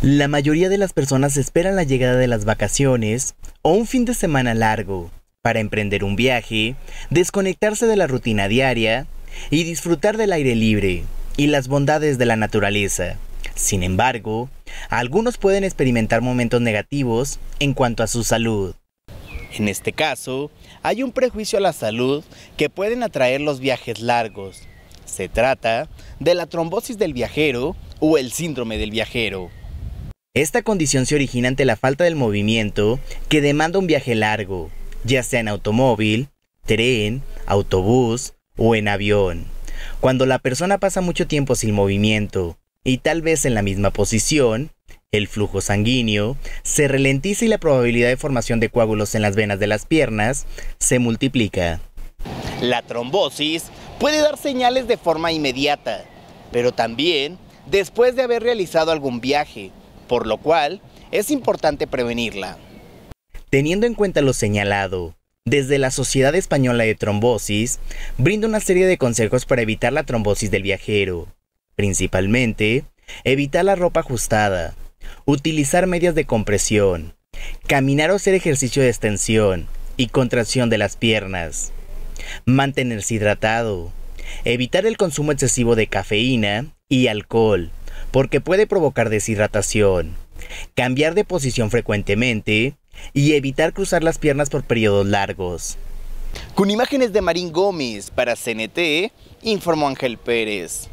La mayoría de las personas esperan la llegada de las vacaciones o un fin de semana largo para emprender un viaje, desconectarse de la rutina diaria y disfrutar del aire libre y las bondades de la naturaleza. Sin embargo, algunos pueden experimentar momentos negativos en cuanto a su salud. En este caso, hay un prejuicio a la salud que pueden atraer los viajes largos. Se trata de la trombosis del viajero o el síndrome del viajero. Esta condición se origina ante la falta del movimiento que demanda un viaje largo, ya sea en automóvil, tren, autobús o en avión. Cuando la persona pasa mucho tiempo sin movimiento y tal vez en la misma posición, el flujo sanguíneo se ralentiza y la probabilidad de formación de coágulos en las venas de las piernas se multiplica. La trombosis puede dar señales de forma inmediata, pero también después de haber realizado algún viaje, por lo cual es importante prevenirla. Teniendo en cuenta lo señalado, desde la Sociedad Española de Trombosis brinda una serie de consejos para evitar la trombosis del viajero. Principalmente, evitar la ropa ajustada, utilizar medias de compresión, caminar o hacer ejercicio de extensión y contracción de las piernas, mantenerse hidratado, evitar el consumo excesivo de cafeína y alcohol, porque puede provocar deshidratación, cambiar de posición frecuentemente y evitar cruzar las piernas por periodos largos. Con imágenes de Marín Gómez para CNT, informó Ángel Pérez.